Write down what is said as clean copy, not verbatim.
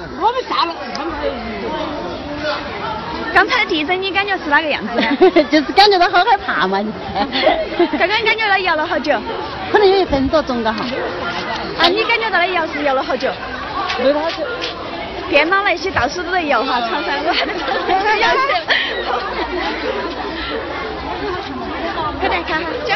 我们下了， 刚才地震你感觉是哪个样子呢？ 就是感觉到好害怕嘛。 刚刚感觉到摇了好久？ 可能有1分多钟的哈。 啊，你感觉到的摇是摇了好久？ 没有好久。 电脑那些到处都在摇哈，床上我摇起。快点看哈，就